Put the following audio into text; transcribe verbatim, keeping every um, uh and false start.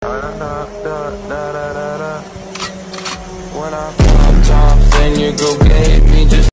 When I pop off, then you go get me.